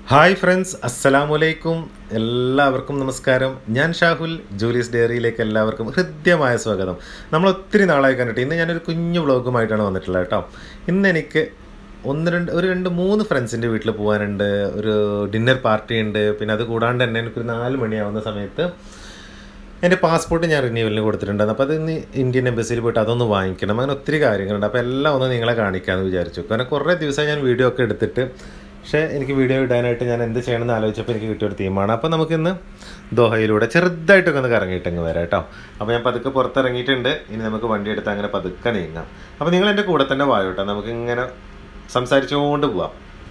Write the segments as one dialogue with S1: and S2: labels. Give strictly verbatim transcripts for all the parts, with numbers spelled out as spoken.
S1: Hi friends, അസ്സലാമു അലൈക്കും. എല്ലാവർക്കും നമസ്കാരം. ഞാൻ ഷാഹുൽ. ജൂലീസ് ഡയറിയിലേക്ക് എല്ലാവർക്കും ഹൃദ്യമായ സ്വാഗതം. നമ്മൾ ഒത്തിരി നാളായി കണ്ടിട്ട് ഇന്ന് ഞാനൊരു കുഞ്ഞു വ്ളോഗുമായിട്ടാണ് വന്നിട്ടുള്ളത് കേട്ടോ. ഇന്ന് എനിക്ക് ഒന്ന് രണ്ട് ഒരു രണ്ട് മൂന്ന് ഫ്രണ്ട്സിൻ്റെ വീട്ടിൽ പോകാനുണ്ട്. ഒരു ഡിന്നർ പാർട്ടി ഉണ്ട്. പിന്നെ അത് കൂടാണ്ട് തന്നെ എനിക്കൊരു നാല് മണിയാവുന്ന സമയത്ത് എൻ്റെ പാസ്പോർട്ട് ഞാൻ റിന്യൂവലിന് കൊടുത്തിട്ടുണ്ടായിരുന്നു. അപ്പോൾ അത് ഇന്ന് ഇന്ത്യൻ എംബസിയിൽ പോയിട്ട് അതൊന്ന് വാങ്ങിക്കണം. അങ്ങനെ ഒത്തിരി കാര്യങ്ങളുണ്ട്. അപ്പോൾ എല്ലാം ഒന്ന് നിങ്ങളെ കാണിക്കാമെന്ന് വിചാരിച്ചു. കാരണം കുറേ ദിവസമായി ഞാൻ വീഡിയോ ഒക്കെ എടുത്തിട്ട്, പക്ഷേ എനിക്ക് വീഡിയോ ഇടാനായിട്ട് ഞാൻ എന്ത് ചെയ്യണമെന്ന് ആലോചിച്ചപ്പോൾ എനിക്ക് കിട്ടിയൊരു തീമാണ്. അപ്പോൾ നമുക്കിന്ന് ദോഹയിലൂടെ ചെറുതായിട്ടൊക്കെ ഒന്ന് കറങ്ങിയിട്ടങ്ങ് വരാം കേട്ടോ. അപ്പോൾ ഞാൻ പതുക്കെ പുറത്തിറങ്ങിയിട്ടുണ്ട്. ഇനി നമുക്ക് വണ്ടി എടുത്ത് അങ്ങനെ പതുക്കെ നീങ്ങാം. അപ്പോൾ നിങ്ങൾ എൻ്റെ കൂടെ തന്നെ വായോ കേട്ടോ. നമുക്കിങ്ങനെ സംസാരിച്ചുകൊണ്ട് പോവാം.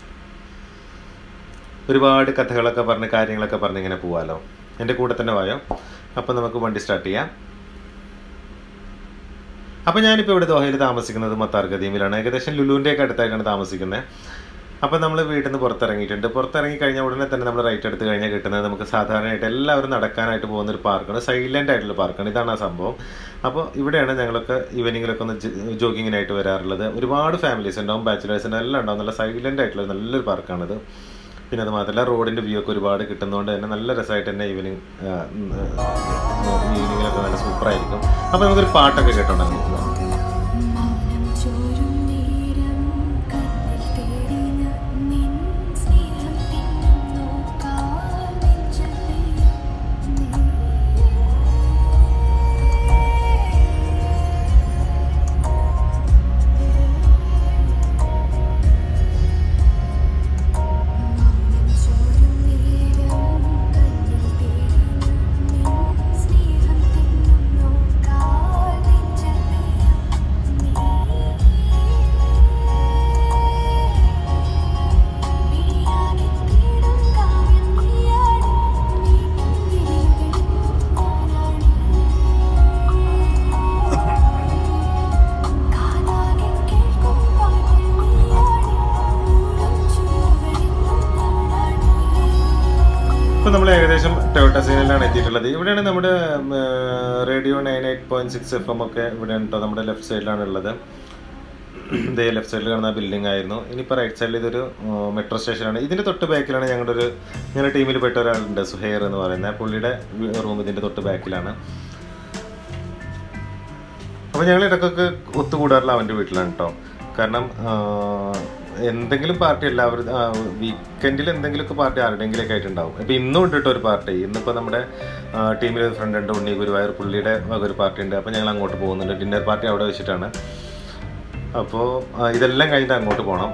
S1: ഒരുപാട് കഥകളൊക്കെ പറഞ്ഞ് കാര്യങ്ങളൊക്കെ പറഞ്ഞ് ഇങ്ങനെ പോവാമല്ലോ. എൻ്റെ കൂടെ തന്നെ വായോ. അപ്പോൾ നമുക്ക് വണ്ടി സ്റ്റാർട്ട് ചെയ്യാം. അപ്പോൾ ഞാനിപ്പോൾ ഇവിടെ ദോഹയിൽ താമസിക്കുന്നത് മത്താർ ഖദീമിലാണ്. ഏകദേശം ലുലുവിൻ്റെയൊക്കെ അടുത്തായിട്ടാണ് താമസിക്കുന്നത്. അപ്പോൾ നമ്മൾ വീട്ടിൽ നിന്ന് പുറത്തിറങ്ങിയിട്ടുണ്ട്. പുറത്തിറങ്ങി കഴിഞ്ഞാൽ ഉടനെ തന്നെ നമ്മൾ റൈറ്റ് എടുത്ത് കഴിഞ്ഞാൽ കിട്ടുന്നത് നമുക്ക് സാധാരണയായിട്ട് എല്ലാവരും നടക്കാനായിട്ട് പോകുന്നൊരു പാർക്കാണ്. സൈലൻ്റ് ആയിട്ടുള്ള പാർക്കാണ്. ഇതാണ് ആ സംഭവം. അപ്പോൾ ഇവിടെയാണ് ഞങ്ങളൊക്കെ ഈവനിങ്ങിലൊക്കെ ഒന്ന് ജോഗിങ്ങിനായിട്ട് വരാറുള്ളത്. ഒരുപാട് ഫാമിലീസ് ഉണ്ടാവും, ബാച്ചിലേഴ്സ് ഉണ്ടാവും, എല്ലാം ഉണ്ടാവും. നല്ല സൈലൻ്റ് ആയിട്ടുള്ള നല്ലൊരു പാർക്കാണിത്. പിന്നെ അത് മാത്രമല്ല റോഡിൻ്റെ വ്യൂ ഒക്കെ ഒരുപാട് കിട്ടുന്നതുകൊണ്ട് തന്നെ നല്ല രസമായിട്ട് തന്നെ ഈവനിങ് ഈവനിങ്ങിലൊക്കെ നല്ല സൂപ്പറായിരിക്കും. അപ്പോൾ നമുക്കൊരു പാട്ടൊക്കെ കേട്ടോണ്ടാകും. ഇപ്പോൾ നമ്മൾ ഏകദേശം ടൊയോട്ട സീനിലാണ് എത്തിയിട്ടുള്ളത്. ഇവിടെയാണ് നമ്മുടെ radio nine eight point six F M ഒക്കെ ഇവിടെയാണ് കേട്ടോ. നമ്മുടെ ലെഫ്റ്റ് സൈഡിലാണ് ഉള്ളത്. ഇതേ ലെഫ്റ്റ് സൈഡിൽ കാണുന്ന ബിൽഡിംഗ് ആയിരുന്നു. ഇനിയിപ്പോൾ റൈറ്റ് സൈഡിൽ ഇതൊരു മെട്രോ സ്റ്റേഷനാണ്. ഇതിൻ്റെ തൊട്ട് ബാക്കിലാണ് ഞങ്ങളുടെ ഒരു ഞങ്ങളുടെ ടീമിൽ പെട്ട ഒരാളുണ്ട്, സുഹൈർ എന്ന് പറയുന്നത്. പുള്ളിയുടെ റൂം ഇതിൻ്റെ തൊട്ട് ബാക്കിലാണ്. അപ്പോൾ ഞങ്ങൾ ഇടയ്ക്കൊക്കെ ഒത്തുകൂടാറുള്ള അവൻ്റെ വീട്ടിലാണ് കേട്ടോ. കാരണം എന്തെങ്കിലും പാർട്ടി എല്ലാവരും വീക്കെൻഡിൽ എന്തെങ്കിലുമൊക്കെ പാർട്ടി ആരുടെയെങ്കിലൊക്കെ ആയിട്ടുണ്ടാവും. ഇപ്പോൾ ഇന്നും ഉണ്ട് കേട്ടോ ഒരു പാർട്ടി. ഇന്നിപ്പോൾ നമ്മുടെ ടീമിൽ ഒരു ഫ്രണ്ട് ഉണ്ട്, ഉണ്ണി ഗുരുവായൂർ, പുള്ളിയുടെ ഒരു പാർട്ടി ഉണ്ട്. അപ്പോൾ ഞങ്ങൾ അങ്ങോട്ട് പോകുന്നുണ്ട്. ഡിന്നർ പാർട്ടി അവിടെ വെച്ചിട്ടാണ്. അപ്പോൾ ഇതെല്ലാം കഴിഞ്ഞിട്ട് അങ്ങോട്ട് പോകണം.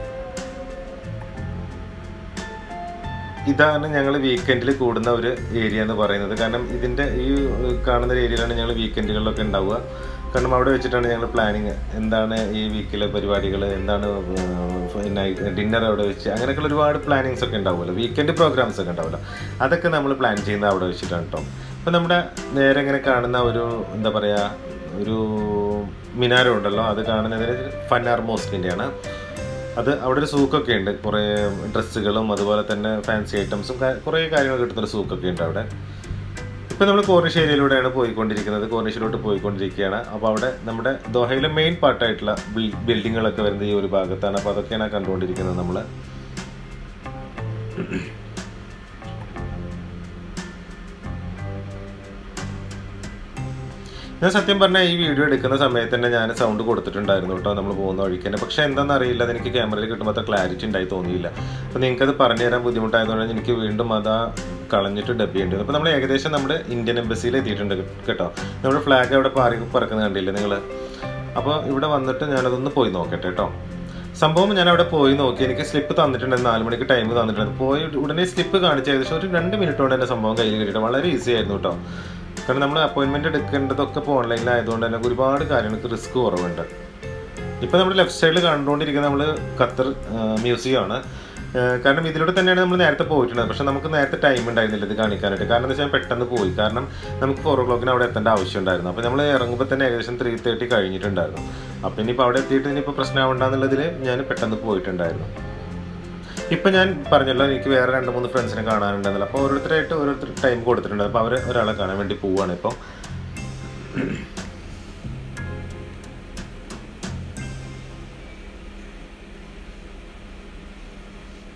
S1: ഇതാണ് ഞങ്ങൾ വീക്കെൻഡിൽ കൂടുന്ന ഒരു ഏരിയ എന്ന് പറയുന്നത്. കാരണം ഇതിൻ്റെ ഈ കാണുന്ന ഒരു ഏരിയയിലാണ് ഞങ്ങൾ വീക്കെൻഡുകളിലൊക്കെ ഉണ്ടാവുക. കാരണം അവിടെ വെച്ചിട്ടാണ് ഞങ്ങൾ പ്ലാനിങ്, എന്താണ് ഈ വീക്കിലെ പരിപാടികൾ, എന്താണ് ഡിന്നർ അവിടെ വെച്ച്, അങ്ങനെയൊക്കെയുള്ള ഒരുപാട് പ്ലാനിങ്സ് ഒക്കെ ഉണ്ടാവുമല്ലോ. വീക്കെൻഡ് പ്രോഗ്രാംസ് ഒക്കെ ഉണ്ടാവുമല്ലോ. അതൊക്കെ നമ്മൾ പ്ലാൻ ചെയ്യുന്നത് അവിടെ വെച്ചിട്ടാണ് കേട്ടോ. അപ്പോൾ നമ്മുടെ നേരെ ഇങ്ങനെ കാണുന്ന ഒരു എന്താ പറയുക ഒരു മിനാരം ഉണ്ടല്ലോ, അത് കാണുന്നതിന് ഫന്നാർ മോസ്കിൻ്റെയാണ്. അത് അവിടെ ഒരു സൂക്കൊക്കെ ഉണ്ട്. കുറേ ഡ്രസ്സുകളും അതുപോലെ തന്നെ ഫാൻസി ഐറ്റംസും കുറേ കാര്യങ്ങൾ കിട്ടുന്നൊരു സൂക്കൊക്കെ ഉണ്ട് അവിടെ. ഇപ്പോൾ നമ്മൾ കോർണിഷ് ഏരിയയിലൂടെയാണ് പോയിക്കൊണ്ടിരിക്കുന്നത്. കോർണിഷിലോട്ട് പോയിക്കൊണ്ടിരിക്കുകയാണ്. അപ്പോൾ അവിടെ നമ്മുടെ ദോഹയിലെ മെയിൻ പാർട്ടായിട്ടുള്ള ബിൽഡിങ്ങുകളൊക്കെ വരുന്നത് ഈ ഒരു ഭാഗത്താണ്. അപ്പോൾ അതൊക്കെയാണ് കണ്ടുകൊണ്ടിരിക്കുന്നത് നമ്മൾ. ഞാൻ സത്യം പറഞ്ഞാൽ ഈ വീഡിയോ എടുക്കുന്ന സമയത്ത് തന്നെ ഞാൻ സൗണ്ട് കൊടുത്തിട്ടുണ്ടായിരുന്നു കേട്ടോ, നമ്മൾ പോകുന്ന വഴിക്ക് തന്നെ. പക്ഷേ എന്താണെന്ന് അറിയില്ല, അതെനിക്ക് ക്യാമറയിൽ കിട്ടുമ്പോൾ അത്ര ക്ലാരിറ്റി ഉണ്ടായി തോന്നിയില്ല. അപ്പോൾ നിങ്ങൾക്കത് പറഞ്ഞു തരാൻ ബുദ്ധിമുട്ടായതുകൊണ്ട് എനിക്ക് വീണ്ടും അത് കളഞ്ഞിട്ട് ഡബ് ചെയ്യേണ്ടി വന്നു. അപ്പോൾ നമ്മൾ ഏകദേശം നമ്മുടെ ഇന്ത്യൻ എംബസിയിൽ എത്തിയിട്ടുണ്ട് കേട്ടോ. നമ്മുടെ ഫ്ലാഗ് അവിടെ പാറി പറക്കുന്നത് കണ്ടില്ലേ നിങ്ങൾ. അപ്പോൾ ഇവിടെ വന്നിട്ട് ഞാനതൊന്ന് പോയി നോക്കട്ടെ കേട്ടോ. സംഭവം ഞാൻ അവിടെ പോയി നോക്കി. എനിക്ക് സ്ലിപ്പ് തന്നിട്ടുണ്ടായിരുന്നു, നാല് മണിക്ക് ടൈം തന്നിട്ടുണ്ടായിരുന്നു. പോയി ഉടനെ സ്ലിപ്പ് കാണിച്ച ഏകദേശം ഒരു രണ്ട് മിനിറ്റ് കൊണ്ട് എൻ്റെ സംഭവം കയ്യിൽ കിട്ടിയിട്ട് വളരെ ഈസി ആയിരുന്നു കേട്ടോ. കാരണം നമ്മൾ അപ്പോയിൻമെൻറ്റ് എടുക്കേണ്ടതൊക്കെ ഇപ്പോൾ ഓൺലൈനിലായതുകൊണ്ട് തന്നെ ഒരുപാട് കാര്യങ്ങൾക്ക് റിസ്ക് കുറവുണ്ട്. ഇപ്പോൾ നമ്മുടെ ലെഫ്റ്റ് സൈഡിൽ കണ്ടുകൊണ്ടിരിക്കുന്നത് നമ്മൾ ഖത്തർ മ്യൂസിയമാണ്. കാരണം ഇതിലൂടെ തന്നെയാണ് നമ്മൾ നേരത്തെ പോയിട്ടുള്ളത്. പക്ഷേ നമുക്ക് നേരത്തെ ടൈം ഉണ്ടായിരുന്നില്ല ഇത് കാണിക്കാനായിട്ട്. കാരണം എന്താ വെച്ചാൽ പെട്ടെന്ന് പോയി. കാരണം നമുക്ക് ഫോർ ഓ ക്ലോക്കിന് അവിടെ എത്തേണ്ട ആവശ്യമുണ്ടായിരുന്നു. അപ്പോൾ നമ്മൾ ഇറങ്ങുമ്പോൾ തന്നെ ഏകദേശം ത്രീ തേർട്ടി കഴിഞ്ഞിട്ടുണ്ടായിരുന്നു. അപ്പോൾ ഇനിയിപ്പോൾ അവിടെ എത്തിയിട്ട് ഇനിയിപ്പോൾ പ്രശ്നമാവണ്ടെന്നുള്ളതിൽ ഞാൻ പെട്ടെന്ന് പോയിട്ടുണ്ടായിരുന്നു. ഇപ്പം ഞാൻ പറഞ്ഞല്ലോ, എനിക്ക് വേറെ രണ്ട് മൂന്ന് ഫ്രണ്ട്സിനെ കാണാനുണ്ടെന്നല്ലോ. അപ്പോൾ ഓരോരുത്തരായിട്ട് ഓരോരുത്തർ ടൈം കൊടുത്തിട്ടുണ്ട്. അപ്പോൾ അവർ ഒരാളെ കാണാൻ വേണ്ടി പോവുകയാണ് ഇപ്പോൾ.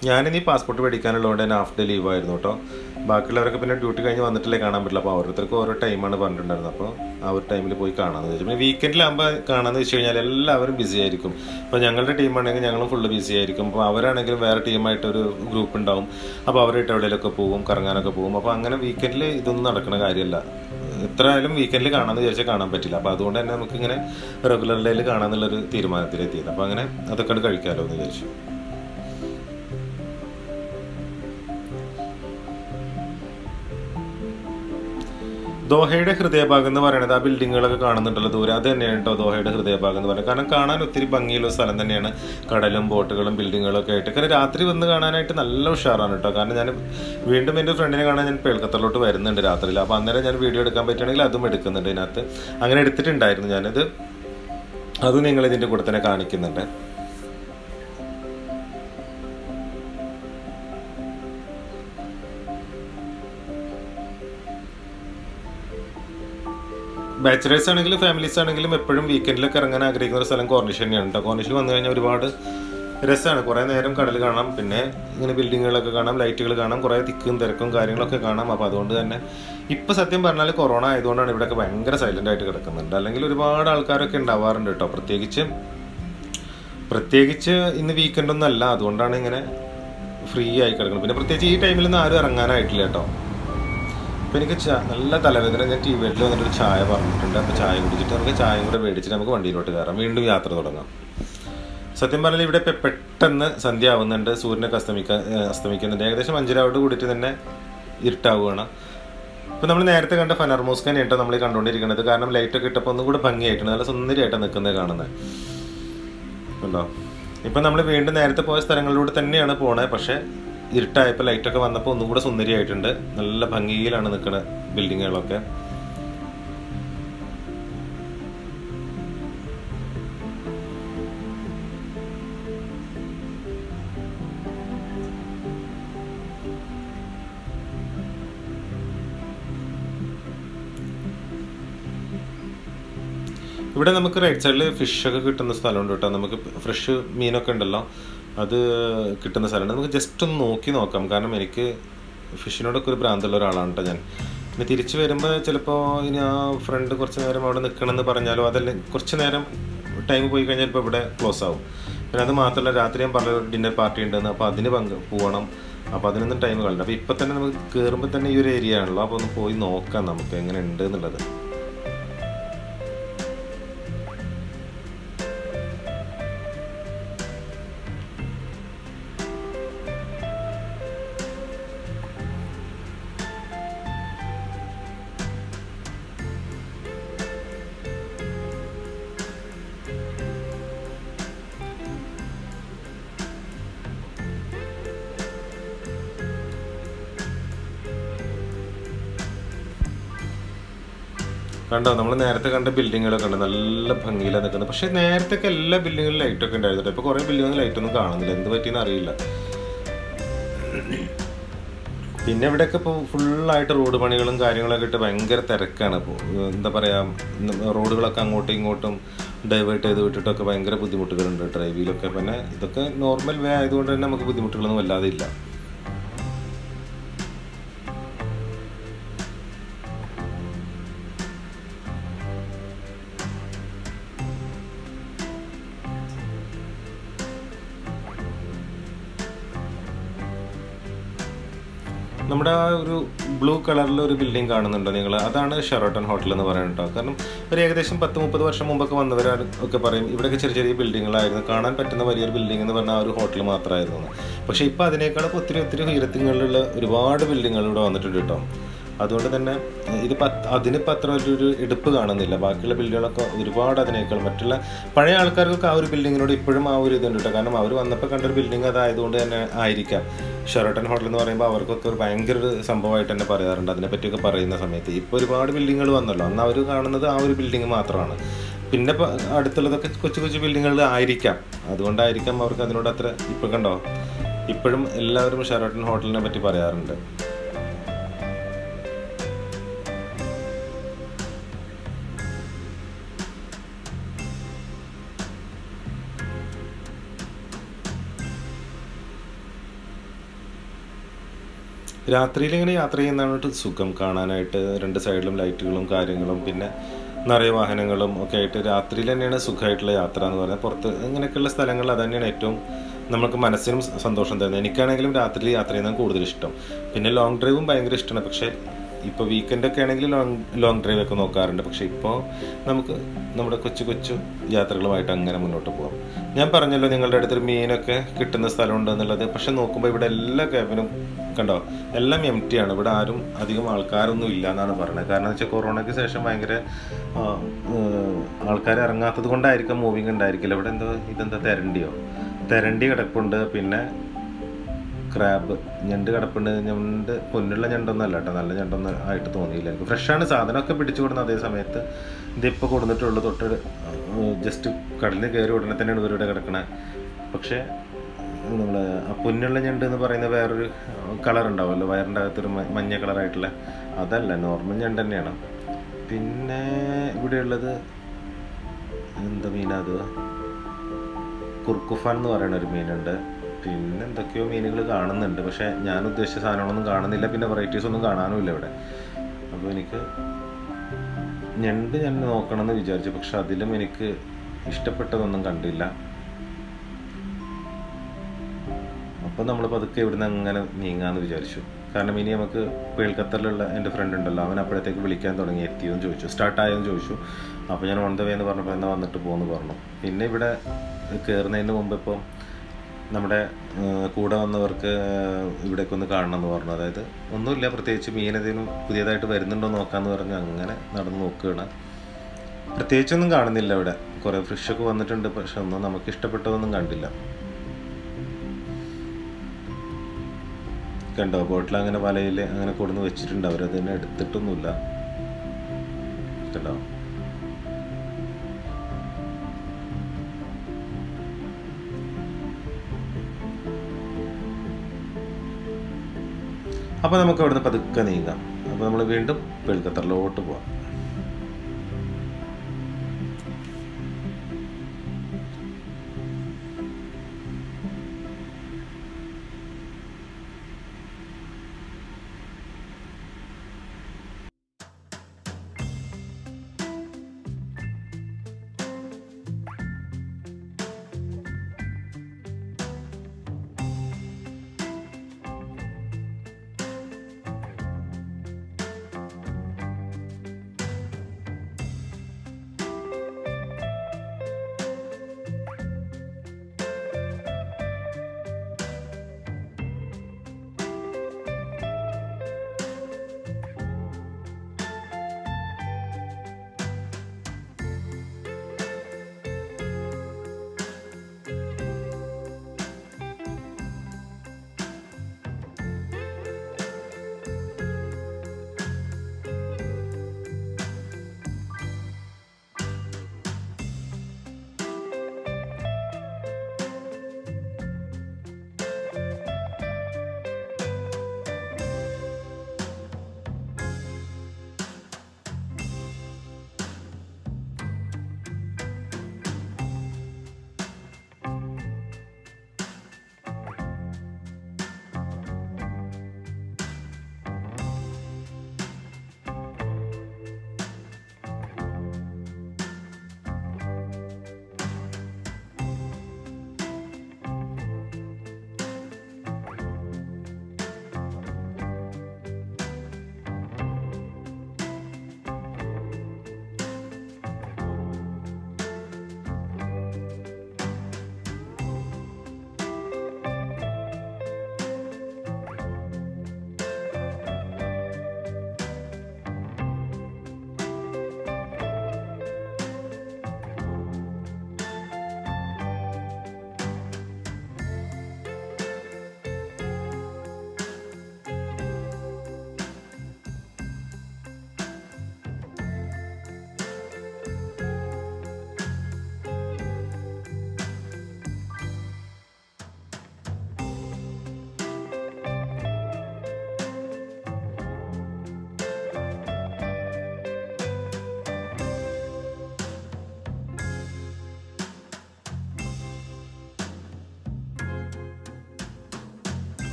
S1: ഞാനിനി പാസ്പോർട്ട് മേടിക്കാനുള്ളതുകൊണ്ട് തന്നെ ഹാഫ് ഡേ ലീവായിരുന്നു കേട്ടോ. ബാക്കിയുള്ളവരൊക്കെ പിന്നെ ഡ്യൂട്ടി കഴിഞ്ഞ് വന്നിട്ടില്ലേ കാണാൻ പറ്റില്ല. അപ്പോൾ ഓരോരുത്തർക്കും ഓരോ ടൈമാണ് പറഞ്ഞിട്ടുണ്ടായിരുന്നത്. അപ്പോൾ ആ ഒരു ടൈമിൽ പോയി കാണാമെന്ന് വെച്ചു. പിന്നെ വീക്കെൻഡിലാകുമ്പോൾ കാണാമെന്ന് വെച്ച് കഴിഞ്ഞാൽ എല്ലാവരും ബിസി ആയിരിക്കും. ഇപ്പോൾ ഞങ്ങളുടെ ടീമാണെങ്കിൽ ഞങ്ങളും ഫുള്ള് ബിസി ആയിരിക്കും. അപ്പോൾ അവരാണെങ്കിലും വേറെ ടീമായിട്ടൊരു ഗ്രൂപ്പ് ഉണ്ടാവും. അപ്പോൾ അവരായിട്ട് എവിടെയെങ്കിലുമൊക്കെ പോകും, കറങ്ങാനൊക്കെ പോകും. അപ്പോൾ അങ്ങനെ വീക്കെൻഡിൽ ഇതൊന്നും നടക്കുന്ന കാര്യമല്ല. എത്ര ആയാലും വീക്കെൻഡിൽ കാണാമെന്ന് വിചാരിച്ചാൽ കാണാൻ പറ്റില്ല. അപ്പോൾ അതുകൊണ്ട് തന്നെ നമുക്കിങ്ങനെ റെഗുലർ ഡേയിൽ കാണാമെന്നുള്ളൊരു തീരുമാനത്തിലെത്തിയത്. അപ്പോൾ അങ്ങനെ അതൊക്കെ കഴിക്കാമല്ലോ എന്ന് വിചാരിച്ചു. ദോഹയുടെ ഹൃദയഭാഗം എന്ന് പറയുന്നത് ആ ബിൽഡിങ്ങുകളൊക്കെ കാണുന്നുണ്ടല്ലോ ദൂരെ, അത് തന്നെയാണ് കേട്ടോ ദോഹയുടെ ഹൃദയഭാഗം എന്ന് പറയുന്നത്. കാരണം കാണാൻ ഒത്തിരി ഭംഗിയുള്ള സ്ഥലം തന്നെയാണ്. കടലും ബോട്ടുകളും ബിൽഡിങ്ങുകളും ഒക്കെ ആയിട്ട്. കാരണം രാത്രി വന്ന് കാണാനായിട്ട് നല്ല ഉഷാറാണ് കേട്ടോ. കാരണം ഞാൻ വീണ്ടും എൻ്റെ ഫ്രണ്ടിനെ കാണാൻ ഞാൻ പേൽക്കത്തലോട്ട് വരുന്നുണ്ട് രാത്രിയിൽ. അപ്പോൾ അന്നേരം ഞാൻ വീഡിയോ എടുക്കാൻ പറ്റുകയാണെങ്കിൽ അതും എടുക്കുന്നുണ്ട് ഇതിനകത്ത്. അങ്ങനെ എടുത്തിട്ടുണ്ടായിരുന്നു ഞാനത്. അതും നിങ്ങൾ ഇതിൻ്റെ കൂടെ തന്നെ കാണിക്കുന്നുണ്ട്. ബാച്ചിലേഴ്സ് ആണെങ്കിലും ഫാമിലീസ് ആണെങ്കിലും എപ്പോഴും വീക്കെൻഡിലൊക്കെ ഇറങ്ങാൻ ആഗ്രഹിക്കുന്ന ഒരു സ്ഥലം കോർണിഷ് തന്നെയാണ് കേട്ടോ. കോർണിഷിൽ വന്നു കഴിഞ്ഞാൽ ഒരുപാട് രസമാണ്. കുറേ നേരം കടൽ കാണാം, പിന്നെ ഇങ്ങനെ ബിൽഡിങ്ങുകളൊക്കെ കാണാം, ലൈറ്റുകൾ കാണാം, കുറേ തിക്കും തിരക്കും കാര്യങ്ങളൊക്കെ കാണാം. അപ്പോൾ അതുകൊണ്ട് തന്നെ ഇപ്പോൾ സത്യം പറഞ്ഞാൽ കൊറോണ ആയതുകൊണ്ടാണ് ഇവിടെയൊക്കെ ഭയങ്കര സൈലൻ്റ് ആയിട്ട് കിടക്കുന്നുണ്ട്. അല്ലെങ്കിൽ ഒരുപാട് ആൾക്കാരൊക്കെ ഉണ്ടാവാറുണ്ട് കേട്ടോ. പ്രത്യേകിച്ച് പ്രത്യേകിച്ച് ഇന്ന് വീക്കെൻഡൊന്നും അല്ല, അതുകൊണ്ടാണ് ഇങ്ങനെ ഫ്രീ ആയി കിടക്കുന്നത്. പിന്നെ പ്രത്യേകിച്ച് ഈ ടൈമിലൊന്നും ആരും ഇറങ്ങാനായിട്ടില്ല കേട്ടോ. അപ്പോൾ എനിക്ക് ചാ നല്ല തലവേദന. ഞാൻ ടി വിയിൽ വന്നിട്ടൊരു ചായ പറഞ്ഞിട്ടുണ്ട്. അപ്പോൾ ചായ കുടിച്ചിട്ട് നമുക്ക് ചായയും കൂടെ മേടിച്ചിട്ട് നമുക്ക് വണ്ടിയിലോട്ട് കയറാം, വീണ്ടും യാത്ര തുടങ്ങാം. സത്യം പറഞ്ഞാൽ ഇവിടെ ഇപ്പം പെട്ടെന്ന് സന്ധ്യ ആവുന്നുണ്ട്, സൂര്യനൊക്കെ അസ്തമിക്കാൻ അസ്തമിക്കുന്നുണ്ട്. ഏകദേശം അഞ്ചരാവോട് കൂടിയിട്ട് തന്നെ ഇരുട്ടാവുകയാണ്. ഇപ്പോൾ നമ്മൾ നേരത്തെ കണ്ട ഫനർമോസ്ക് തന്നെയാണ് നമ്മൾ കണ്ടുകൊണ്ടിരിക്കുന്നത്. കാരണം ലൈറ്റൊക്കെ ഇട്ടപ്പോൾ ഒന്നും കൂടെ ഭംഗിയായിട്ടുണ്ട്, നല്ല സുന്ദരിയായിട്ടാണ് നിൽക്കുന്നത് കാണുന്നത് ഉണ്ടോ. ഇപ്പം നമ്മൾ വീണ്ടും നേരത്തെ പോയ സ്ഥലങ്ങളിലൂടെ തന്നെയാണ് പോണത്. പക്ഷേ ഇരുട്ടായപ്പോൾ ലൈറ്റൊക്കെ വന്നപ്പോൾ ഒന്നും കൂടെ സുന്ദരിയായിട്ടുണ്ട്. നല്ല ഭംഗിയിലാണ് നിൽക്കുന്ന ബിൽഡിങ്ങുകളൊക്കെ. ഇവിടെ നമുക്ക് റൈറ്റ് സൈഡിൽ ഫിഷൊക്കെ കിട്ടുന്ന സ്ഥലമുണ്ട് കേട്ടോ. നമുക്ക് ഫ്രഷ് മീനൊക്കെ ഉണ്ടല്ലോ, അത് കിട്ടുന്ന സ്ഥലമുണ്ട്. നമുക്ക് ജസ്റ്റ് ഒന്ന് നോക്കി നോക്കാം. കാരണം എനിക്ക് ഫിഷിനോടൊക്കെ ഒരു ഭ്രാന്തുള്ള ഒരാളാണ് കേട്ടോ ഞാൻ. പിന്നെ തിരിച്ച് വരുമ്പോൾ ചിലപ്പോൾ ഇനി ആ ഫ്രണ്ട് കുറച്ച് നേരം അവിടെ നിൽക്കണമെന്ന് പറഞ്ഞാലോ, അതല്ല കുറച്ച് നേരം ടൈം പോയി കഴിഞ്ഞാൽ ഇപ്പോൾ ഇവിടെ ക്ലോസ് ആവും. പിന്നെ അത് മാത്രമല്ല രാത്രി ഞാൻ പറഞ്ഞ ഡിന്നർ പാർട്ടി ഉണ്ടെന്ന്, അപ്പോൾ അതിന് പങ്ക് പോകണം. അപ്പോൾ അതിനൊന്നും ടൈം കളണ്ട. അപ്പോൾ ഇപ്പം തന്നെ നമുക്ക് കയറുമ്പോൾ തന്നെ ഈ ഒരു ഏരിയ ആണല്ലോ. അപ്പോൾ ഒന്ന് പോയി നോക്കാം നമുക്ക് എങ്ങനെ ഉണ്ട് എന്നുള്ളത്. കണ്ടോ, നമ്മൾ നേരത്തെ കണ്ട ബിൽഡിങ്ങുകളൊക്കെ ഉണ്ട്, നല്ല ഭംഗിയിലാണ് നിൽക്കുന്നത്. പക്ഷേ നേരത്തെയൊക്കെ എല്ലാ ബിൽഡിങ്ങിലും ലൈറ്റൊക്കെ ഉണ്ടായിരുന്നു. ഇപ്പോൾ കുറേ ബിൽഡിങ്ങിൽ ലൈറ്റൊന്നും കാണുന്നില്ല, എന്ത് പറ്റിയെന്ന് അറിയില്ല. പിന്നെ ഇവിടെയൊക്കെ ഇപ്പോൾ ഫുള്ളായിട്ട് റോഡ് പണികളും കാര്യങ്ങളൊക്കെ ഇട്ട് ഭയങ്കര തിരക്കാണ്. ഇപ്പോൾ എന്താ പറയുക, റോഡുകളൊക്കെ അങ്ങോട്ടും ഇങ്ങോട്ടും ഡൈവേർട്ട് ചെയ്ത് വിട്ടിട്ടൊക്കെ ഭയങ്കര ബുദ്ധിമുട്ടുകളുണ്ട് ഡ്രൈവിലൊക്കെ. പിന്നെ ഇതൊക്കെ നോർമൽ വേ ആയതുകൊണ്ട് തന്നെ നമുക്ക് ബുദ്ധിമുട്ടുകളൊന്നും വല്ലാതെ ഇല്ല. നമ്മുടെ ആ ഒരു ബ്ലൂ കളറിലെ ഒരു ബിൽഡിംഗ് കാണുന്നുണ്ടോ നിങ്ങൾ? അതാണ് ഷെറാട്ടൺ ഹോട്ടൽ എന്ന് പറയുന്നത് കേട്ടോ. കാരണം ഒരു ഏകദേശം പത്ത് മുപ്പത് വർഷം മുമ്പൊക്കെ വന്നവർ ഒക്കെ പറയും ഇവിടെയൊക്കെ ചെറിയ ചെറിയ ബിൽഡിങ്ങുകളായിരുന്നു, കാണാൻ പറ്റുന്ന വലിയൊരു ബിൽഡിംഗ് എന്ന് പറഞ്ഞാൽ ആ ഒരു ഹോട്ടൽ മാത്രമായിരുന്നു. പക്ഷേ ഇപ്പോൾ അതിനേക്കാളൊക്കെ ഒത്തിരി ഒത്തിരി ഉയരത്തിലുള്ള ഒരുപാട് ബിൽഡിങ്ങുകൾ ഇവിടെ വന്നിട്ടുണ്ട് കേട്ടോ. അതുകൊണ്ട് തന്നെ ഇത് പത്ത് അതിനിപ്പോൾ അത്ര ഒരു എടുപ്പ് കാണുന്നില്ല. ബാക്കിയുള്ള ബിൽഡിങ്ങുകളൊക്കെ ഒരുപാട് അതിനേക്കാൾ മറ്റുള്ള പഴയ ആൾക്കാർക്കൊക്കെ ആ ഒരു ബിൽഡിങ്ങിനോട് ഇപ്പോഴും ആ ഒരു ഇതുണ്ട് കേട്ടോ. കാരണം അവർ വന്നപ്പോൾ കണ്ടൊരു ബിൽഡിംഗ് അതായതുകൊണ്ട് തന്നെ ആയിരിക്കാം ഷെറാട്ടൺ ഹോട്ടൽ എന്ന് പറയുമ്പോൾ അവർക്കൊക്കെ ഒരു ഭയങ്കര ഒരു സംഭവമായിട്ട് തന്നെ പറയാറുണ്ട് അതിനെപ്പറ്റിയൊക്കെ പറയുന്ന സമയത്ത്. ഇപ്പോൾ ഒരുപാട് ബിൽഡിങ്ങുകൾ വന്നല്ലോ, അന്ന് അവർ കാണുന്നത് ആ ഒരു ബിൽഡിംഗ് മാത്രമാണ്. പിന്നെ അടുത്തുള്ളതൊക്കെ കൊച്ചു കൊച്ചു ബിൽഡിങ്ങുകൾ ആയിരിക്കാം, അതുകൊണ്ടായിരിക്കാം അവർക്ക് അതിനോട് അത്ര. ഇപ്പം കണ്ടോ, ഇപ്പോഴും എല്ലാവരും ഷെറാട്ടൺ ഹോട്ടലിനെ പറ്റി പറയാറുണ്ട്. രാത്രിയിൽ ഇങ്ങനെ യാത്ര ചെയ്യുന്നതാണ് സുഖം കാണാനായിട്ട്. രണ്ട് സൈഡിലും ലൈറ്റുകളും കാര്യങ്ങളും പിന്നെ നിറയെ വാഹനങ്ങളും ഒക്കെ ആയിട്ട് രാത്രിയിൽ തന്നെയാണ് സുഖമായിട്ടുള്ള യാത്ര എന്ന് പറയുന്നത്. പുറത്ത് ഇങ്ങനെയൊക്കെയുള്ള സ്ഥലങ്ങളിൽ അത് തന്നെയാണ് ഏറ്റവും നമുക്ക് മനസ്സിനും സന്തോഷം തരുന്നത്. എനിക്കാണെങ്കിലും രാത്രിയിൽ യാത്ര ചെയ്യുന്നത് കൂടുതൽ ഇഷ്ടം. പിന്നെ ലോങ് ഡ്രൈവും ഭയങ്കര ഇഷ്ടമാണ്. പക്ഷേ ഇപ്പോൾ വീക്കെൻഡൊക്കെ ആണെങ്കിൽ ലോങ് ലോങ് ഡ്രൈവ് ഒക്കെ നോക്കാറുണ്ട്. പക്ഷേ ഇപ്പോൾ നമുക്ക് നമ്മുടെ കൊച്ചു കൊച്ചു യാത്രകളുമായിട്ട് അങ്ങനെ മുന്നോട്ട് പോകാം. ഞാൻ പറഞ്ഞല്ലോ നിങ്ങളുടെ അടുത്തൊരു മീനൊക്കെ കിട്ടുന്ന സ്ഥലമുണ്ടെന്നുള്ളത്. പക്ഷെ നോക്കുമ്പോൾ ഇവിടെ എല്ലാ ക്യാബിനും കണ്ടോ എല്ലാം എം ടി ആണ്. ഇവിടെ ആരും അധികം ആൾക്കാരൊന്നും ഇല്ല എന്നാണ് പറയുന്നത്. കാരണം എന്ന് വെച്ചാൽ കൊറോണയ്ക്ക് ശേഷം ഭയങ്കര ആൾക്കാർ ഇറങ്ങാത്തത് കൊണ്ടായിരിക്കും മൂവിങ് ഉണ്ടായിരിക്കില്ല. ഇവിടെ എന്തോ ഇതെന്താ തെരണ്ടിയോ തെരണ്ടി കിടപ്പുണ്ട്. പിന്നെ ക്രാബ് ഞണ്ട് കിടപ്പുണ്ട്. ഞണ്ട് പൊന്നുള്ള ഞണ്ടൊന്നും അല്ല കേട്ടോ, നല്ല ഞണ്ടൊന്നും ആയിട്ട് തോന്നിയില്ല എനിക്ക്. ഫ്രഷാണ് സാധനമൊക്കെ പിടിച്ചു കൊടുക്കുന്നത്. അതേ സമയത്ത് ഇതിപ്പോൾ കൊടുത്തിട്ടുള്ളൂ. തൊട്ട് ജസ്റ്റ് കടലിൽ കയറി ഉടനെ തന്നെയാണ് ഇവരുടെ കിടക്കണേ. പക്ഷേ നമ്മൾ ആ പൊന്നുള്ള ഞണ്ട് എന്ന് പറയുന്ന വേറൊരു കളർ ഉണ്ടാവുമല്ലോ, വയറിൻ്റെ അകത്തൊരു മഞ്ഞ കളറായിട്ടുള്ള, അതല്ല, നോർമൽ ഞണ്ട് തന്നെയാണ്. പിന്നെ ഇവിടെയുള്ളത് എന്താ മീനാ, അത് കുർക്കുഫാൻ എന്ന് പറയുന്ന ഒരു മീനുണ്ട്. പിന്നെ എന്തൊക്കെയോ മീനുകൾ കാണുന്നുണ്ട്. പക്ഷേ ഞാൻ ഉദ്ദേശിച്ച സാധനങ്ങളൊന്നും കാണുന്നില്ല. പിന്നെ വെറൈറ്റീസ് ഒന്നും കാണാനുമില്ല ഇവിടെ. അപ്പോൾ എനിക്ക് ഞണ്ട് ഞാൻ നോക്കണമെന്ന് വിചാരിച്ചു. പക്ഷെ അതിലും എനിക്ക് ഇഷ്ടപ്പെട്ടതൊന്നും കണ്ടില്ല. അപ്പോൾ നമ്മൾ പതുക്കെ ഇവിടുന്ന് അങ്ങനെ നീങ്ങാമെന്ന് വിചാരിച്ചു. കാരണം ഇനി നമുക്ക് പേൾക്കത്തറിലുള്ള എൻ്റെ ഫ്രണ്ട് ഉണ്ടല്ലോ, അവൻ അപ്പോഴത്തേക്ക് വിളിക്കാൻ തുടങ്ങി. എത്തിയോ എന്ന് ചോദിച്ചു, സ്റ്റാർട്ടായോ എന്ന് ചോദിച്ചു. അപ്പോൾ ഞാൻ ഓൺ ദ വേ എന്ന് പറഞ്ഞപ്പോൾ എന്നാൽ വന്നിട്ട് പോകുമെന്ന് പറഞ്ഞു. പിന്നെ ഇവിടെ കയറുന്നതിന് മുമ്പ് ഇപ്പോൾ നമ്മുടെ കൂടെ വന്നവർക്ക് ഇവിടേക്ക് ഒന്ന് കാണണം എന്ന് പറഞ്ഞു. അതായത് ഒന്നുമില്ല, പ്രത്യേകിച്ച് മീനേതെങ്കിലും പുതിയതായിട്ട് വരുന്നുണ്ടോ നോക്കാമെന്ന് പറഞ്ഞു. അങ്ങനെ നടന്ന് നോക്കുകയാണ്. പ്രത്യേകിച്ചൊന്നും കാണുന്നില്ല ഇവിടെ. കുറേ ഫിഷൊക്കെ വന്നിട്ടുണ്ട്, പക്ഷെ ഒന്നും നമുക്ക് ഇഷ്ടപ്പെട്ടതൊന്നും കണ്ടില്ല. കണ്ടോ ബോട്ടിൽ അങ്ങനെ വലയിൽ അങ്ങനെ കൊടുന്ന് വെച്ചിട്ടുണ്ട്. അവരത് തന്നെ എടുത്തിട്ടൊന്നുമില്ല. കണ്ടോ അപ്പോൾ നമുക്ക് അവിടുന്ന് പതുക്കെ നീങ്ങാം. അപ്പോൾ നമ്മൾ വീണ്ടും പേൾക്കത്തറിലോട്ട് പോവാം.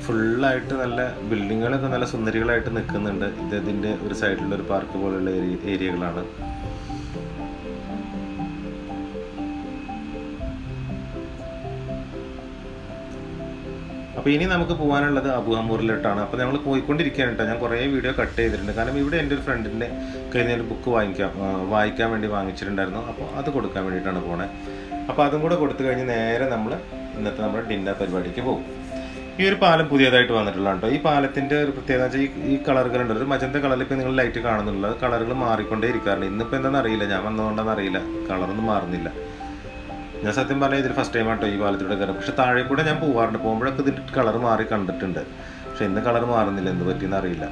S1: ഫുള്ളായിട്ട് നല്ല ബിൽഡിങ്ങുകളൊക്കെ നല്ല സുന്ദരികളായിട്ട് നിൽക്കുന്നുണ്ട്. ഇത് ഇതിൻ്റെ ഒരു സൈഡിലുള്ള ഒരു പാർക്ക് പോലുള്ള ഏരിയ ഏരിയകളാണ്. അപ്പോൾ ഇനി നമുക്ക് പോകാനുള്ളത് അബുഹമൂറിലോട്ടാണ്. അപ്പോൾ ഞങ്ങൾ പോയിക്കൊണ്ടിരിക്കുകയാണ് കേട്ടോ. ഞാൻ കുറേ വീഡിയോ കട്ട് ചെയ്തിട്ടുണ്ട്. കാരണം ഇവിടെ എൻ്റെ ഒരു ഫ്രണ്ടിൻ്റെ കയ്യിൽ നിന്ന് ഒരു ബുക്ക് വാങ്ങിക്കാൻ വായിക്കാൻ വേണ്ടി വാങ്ങിച്ചിട്ടുണ്ടായിരുന്നു. അപ്പോൾ അത് കൊടുക്കാൻ വേണ്ടിയിട്ടാണ് പോണേ. അപ്പോൾ അതും കൂടെ കൊടുത്തു കഴിഞ്ഞ് നേരെ നമ്മൾ ഇന്നത്തെ നമ്മുടെ ഡിന്നർ പരിപാടിക്ക് പോകും. ഈ ഒരു പാലം പുതിയതായിട്ട് വന്നിട്ടുള്ള കേട്ടോ. ഈ പാലത്തിൻ്റെ ഒരു പ്രത്യേകത വെച്ചാൽ ഈ ഈ കളറുകളുണ്ട്. ഒരു മജന്ത കളറിൽ ഇപ്പോൾ നിങ്ങൾ ലൈറ്റ് കാണുന്നുള്ളത് കളറുകൾ മാറിക്കൊണ്ടേ ഇരിക്കാറുണ്ട്. ഇന്നിപ്പോൾ എന്താണെന്ന് അറിയില്ല, ഞാൻ വന്നതുകൊണ്ടാണെന്ന് അറിയില്ല, കളറൊന്നും മാറുന്നില്ല. ഞാൻ സത്യം പറഞ്ഞാൽ ഇതിൽ ഫസ്റ്റ് ടൈം ആട്ടോ ഈ പാലത്തിലൂടെ കയറും. പക്ഷെ താഴെ കൂടെ ഞാൻ പോകാറുണ്ട്. പോകുമ്പോഴൊക്കെ ഇതിൻ്റെ കളർ മാറി കണ്ടിട്ടുണ്ട്. പക്ഷെ ഇന്ന് കളർ മാറുന്നില്ല, എന്ത് പറ്റിയെന്ന് അറിയില്ല.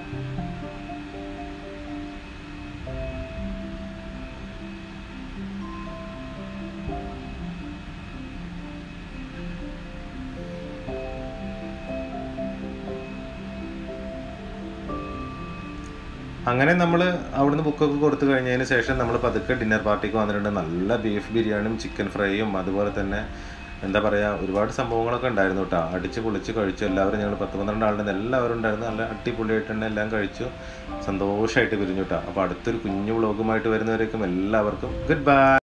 S1: അങ്ങനെ നമ്മൾ അവിടുന്ന് ബുക്കൊക്കെ കൊടുത്തു കഴിഞ്ഞതിന് ശേഷം നമ്മൾ പതുക്കെ ഡിന്നർ പാർട്ടിക്ക് വന്നിട്ടുണ്ട്. നല്ല ബീഫ് ബിരിയാണിയും ചിക്കൻ ഫ്രൈയും അതുപോലെ തന്നെ എന്താ പറയുക ഒരുപാട് സംഭവങ്ങളൊക്കെ ഉണ്ടായിരുന്നു കേട്ടോ. അടിച്ച് പൊളിച്ച് കഴിച്ചു എല്ലാവരും. ഞങ്ങൾ പത്ത് പന്ത്രണ്ട് ആളുടെ എല്ലാവരും ഉണ്ടായിരുന്നു. നല്ല അടിപൊളിയായിട്ട് തന്നെ എല്ലാം കഴിച്ചു, സന്തോഷമായിട്ട് പിരിഞ്ഞു കേട്ടോ. അപ്പോൾ അടുത്തൊരു കുഞ്ഞു വ്ളോഗുമായിട്ട് വരുന്നവരേക്കും എല്ലാവർക്കും ഗുഡ് ബൈ.